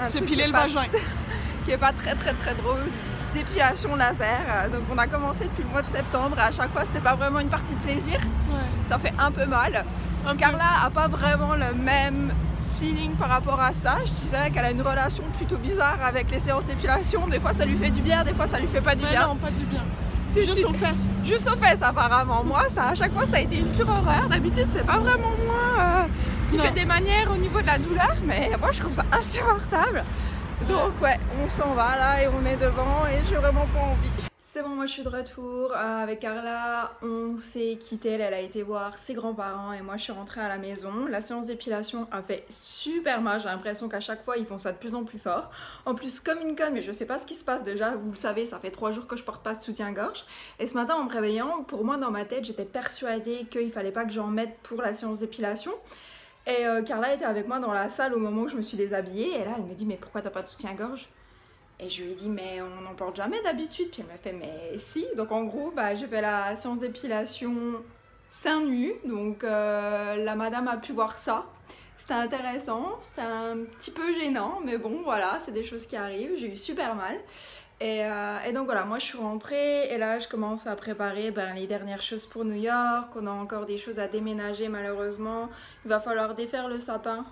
S'épiler le vagin. Qui est pas très drôle. D'épilation laser. Donc on a commencé depuis le mois de septembre et à chaque fois c'était pas vraiment une partie plaisir. Ouais. Ça fait un peu mal. Carla a pas vraiment le même feeling par rapport à ça. Je disais qu'elle a une relation plutôt bizarre avec les séances d'épilation. Des fois ça lui fait du bien, des fois ça lui fait pas du bien. Non, pas du bien. C'est juste aux fesses. Juste aux fesses apparemment. Moi, ça, à chaque fois ça a été une pure horreur. D'habitude c'est pas vraiment moi qui fait des manières au niveau de la douleur, mais moi je trouve ça insupportable. Donc ouais, on s'en va là et on est devant et j'ai vraiment pas envie. C'est bon, moi je suis de retour avec Carla, on s'est quitté, elle a été voir ses grands-parents et moi je suis rentrée à la maison. La séance d'épilation a fait super mal, j'ai l'impression qu'à chaque fois ils font ça de plus en plus fort. En plus comme une conne, mais je sais pas ce qui se passe déjà, vous le savez, ça fait 3 jours que je porte pas de soutien-gorge. Et ce matin en me réveillant, pour moi dans ma tête, j'étais persuadée qu'il fallait pas que j'en mette pour la séance d'épilation. Et Carla était avec moi dans la salle au moment où je me suis déshabillée et là elle me dit mais pourquoi t'as pas de soutien-gorge? Et je lui ai dit mais on n'en porte jamais d'habitude. Puis elle m'a fait mais si. Donc en gros j'ai fait la séance d'épilation seins nus. Donc la madame a pu voir ça. C'était intéressant, c'était un petit peu gênant, mais bon voilà, c'est des choses qui arrivent. J'ai eu super mal. Et donc voilà, moi je suis rentrée et là je commence à préparer les dernières choses pour New York. On a encore des choses à déménager malheureusement. Il va falloir défaire le sapin.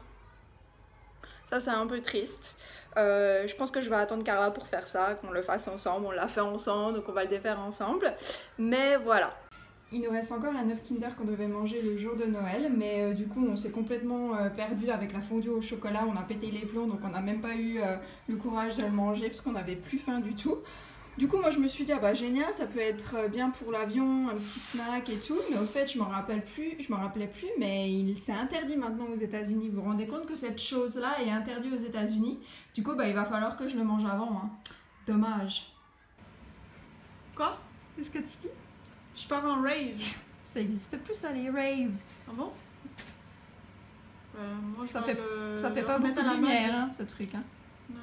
Ça c'est un peu triste. Je pense que je vais attendre Carla pour faire ça, qu'on le fasse ensemble. On l'a fait ensemble, donc on va le défaire ensemble. Mais voilà. Il nous reste encore un œuf Kinder qu'on devait manger le jour de Noël, mais du coup on s'est complètement perdu avec la fondue au chocolat, on a pété les plombs, donc on n'a même pas eu le courage de le manger parce qu'on n'avait plus faim du tout. Du coup moi je me suis dit ah bah génial, ça peut être bien pour l'avion, un petit snack et tout, mais au fait je m'en rappelais plus, mais c'est interdit maintenant aux États-Unis. Vous vous rendez compte que cette chose-là est interdite aux États-Unis? Du coup il va falloir que je le mange avant, hein. Dommage. Quoi? Qu'est-ce que tu dis? Je pars en rave. Ça existe plus ça, les raves. Ah bon? Moi, ça fait pas beaucoup de lumière, hein, ce truc. Hein. Non.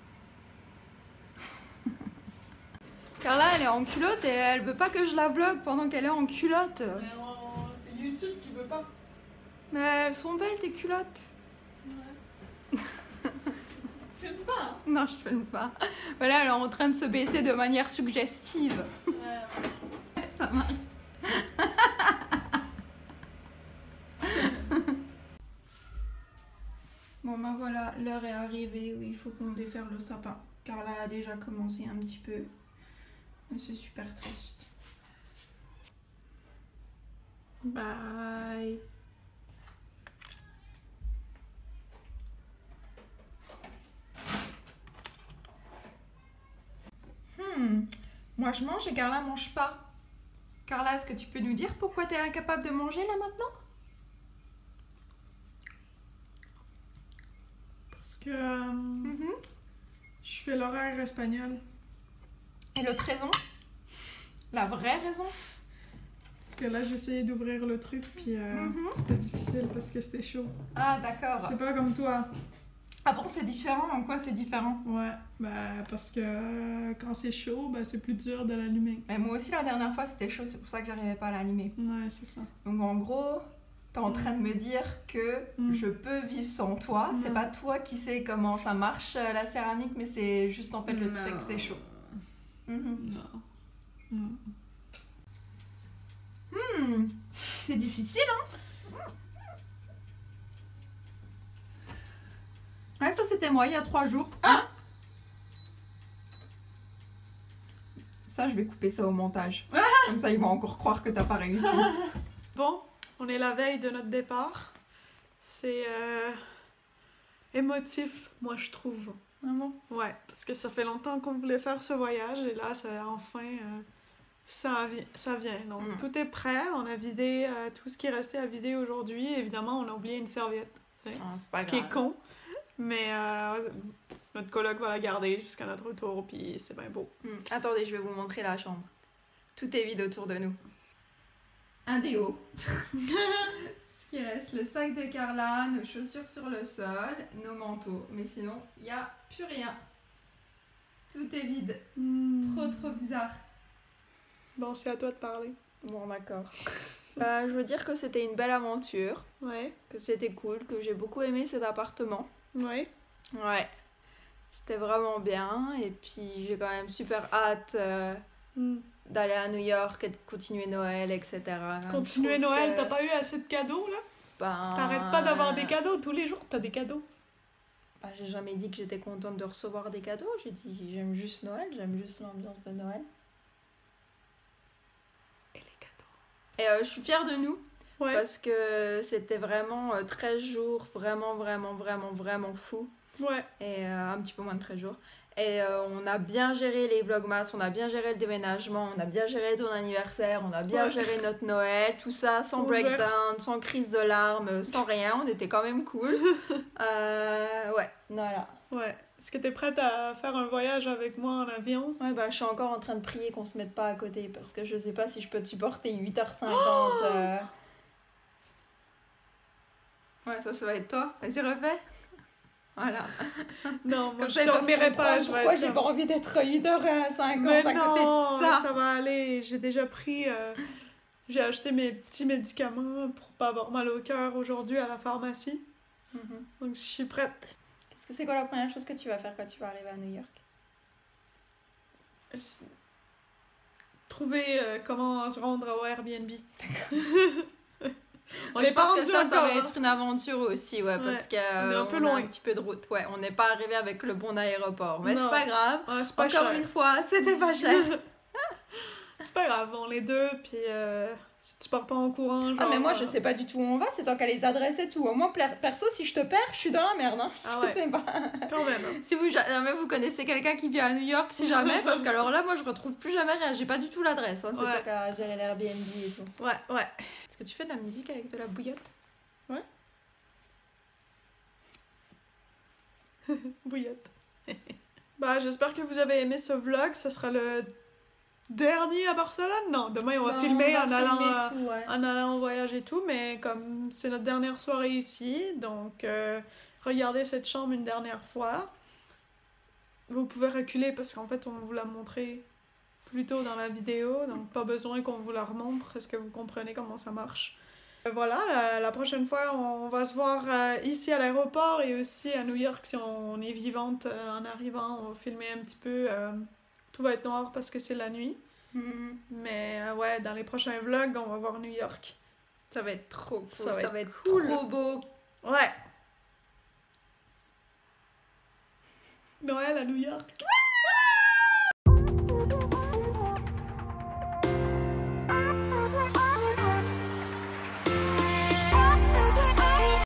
Carla, elle est en culotte et elle veut pas que je la vlog pendant qu'elle est en culotte. Mais c'est YouTube qui veut pas. Mais elles sont belles tes culottes. Ouais. Filme pas. Non, je filme pas. Voilà, elle est en train de se baisser de manière suggestive. Ouais. Ça m'arrive. Bon ben voilà, l'heure est arrivée où il faut qu'on défaire le sapin. Carla a déjà commencé un petit peu. C'est super triste. Bye. Moi je mange et Carla mange pas. Carla, est-ce que tu peux nous dire pourquoi tu es incapable de manger là maintenant? Parce que je fais l'horaire espagnol. Et l'autre raison? La vraie raison? Parce que là, j'ai essayé d'ouvrir le truc, puis c'était difficile parce que c'était chaud. Ah, d'accord. C'est pas comme toi. Ah bon, c'est différent? En quoi c'est différent? Ouais, parce que quand c'est chaud, c'est plus dur de l'allumer. Mais moi aussi, la dernière fois, c'était chaud, c'est pour ça que j'arrivais pas à l'allumer. Ouais, c'est ça. Donc en gros, t'es en train de me dire que je peux vivre sans toi. C'est pas toi qui sais comment ça marche, la céramique, mais c'est juste en fait le fait que c'est chaud. Non. C'est difficile, hein? Ouais, ça c'était moi il y a 3 jours. Ah! Ça, je vais couper ça au montage. Comme ça, ils vont encore croire que t'as pas réussi. Bon, on est la veille de notre départ. C'est émotif, moi je trouve. Ah bon? Ouais, parce que ça fait longtemps qu'on voulait faire ce voyage et là, ça vient. Donc tout est prêt, on a vidé tout ce qui restait à vider aujourd'hui. Évidemment, on a oublié une serviette. C'est pas grave. Qui est con, mais notre coloc va la garder jusqu'à notre retour, puis c'est bien beau. Attendez, je vais vous montrer la chambre. Tout est vide autour de nous. Un déo. Ce qui reste, le sac de Carla, nos chaussures sur le sol, nos manteaux. Mais sinon, il n'y a plus rien. Tout est vide. Trop bizarre. Bon, c'est à toi de parler. Bon, d'accord. Je veux dire que c'était une belle aventure. Ouais. Que c'était cool, que j'ai beaucoup aimé cet appartement. Ouais. Ouais. C'était vraiment bien. Et puis j'ai quand même super hâte Mm. d'aller à New York et de continuer Noël, etc. Continuer Je trouve Noël, que, t'as pas eu assez de cadeaux là? ben, T'arrêtes pas d'avoir des cadeaux, tous les jours t'as des cadeaux. ben, j'ai jamais dit que j'étais contente de recevoir des cadeaux. J'ai dit j'aime juste Noël, j'aime juste l'ambiance de Noël. Et les cadeaux. Et je suis fière de nous. Ouais. Parce que c'était vraiment 13 jours, vraiment fou. Ouais. Et un petit peu moins de 13 jours. Et on a bien géré les vlogmas, on a bien géré le déménagement, on a bien géré ton anniversaire, on a bien géré notre Noël, tout ça sans breakdown, sans crise de larmes, sans rien, on était quand même cool. Ouais, voilà. Ouais. Est-ce que t'es prête à faire un voyage avec moi en avion? Ouais, bah je suis encore en train de prier qu'on se mette pas à côté parce que je sais pas si je peux te supporter 8h50. Ouais, ça va être toi. Vas-y, refais. Voilà. Non, moi je dormirai pas. Pourquoi j'ai pas envie d'être 8h50 mais à côté non, de ça? ça va aller. J'ai déjà pris... j'ai acheté mes petits médicaments pour pas avoir mal au cœur aujourd'hui à la pharmacie. Donc je suis prête. Qu'est-ce que c'est quoi la première chose que tu vas faire quand tu vas arriver à New York? Trouver comment se rendre au Airbnb. On est pas rendu que ça va être une aventure aussi, ouais, parce qu'on est un peu loin. a un petit peu de route. Ouais, on n'est pas arrivé avec le bon aéroport, mais c'est pas grave. C'est pas encore cher. une fois, c'était pas cher. C'est pas grave, on les deux, puis si tu pars pas en courant, genre... Ah mais moi je sais pas du tout où on va, c'est toi qui as les adresses et tout. Moi perso, si je te perds, je suis dans la merde, hein. Ah je ouais. sais pas. Quand même. Hein. Si jamais vous connaissez quelqu'un qui vit à New York, si jamais, parce qu'alors là, moi je retrouve plus jamais rien, j'ai pas du tout l'adresse, hein. C'est toi qui as géré l'Airbnb et tout. Ouais. Est-ce que tu fais de la musique avec de la bouillotte? Ouais. Bouillotte. Bah, j'espère que vous avez aimé ce vlog. Ça sera le dernier à Barcelone. Non, demain on va filmer en allant en voyage et tout. Mais comme c'est notre dernière soirée ici, donc regardez cette chambre une dernière fois. Vous pouvez reculer parce qu'en fait on vous l'a montré plus tôt dans la vidéo. Donc pas besoin qu'on vous la remontre. Est-ce que vous comprenez comment ça marche? Voilà, la prochaine fois, on va se voir ici à l'aéroport et aussi à New York si on est vivante en arrivant. On va filmer un petit peu. Tout va être noir parce que c'est la nuit. Mais ouais, dans les prochains vlogs, on va voir New York. Ça va être trop cool. Ça va être cool. Trop beau. Ouais. Noël à New York.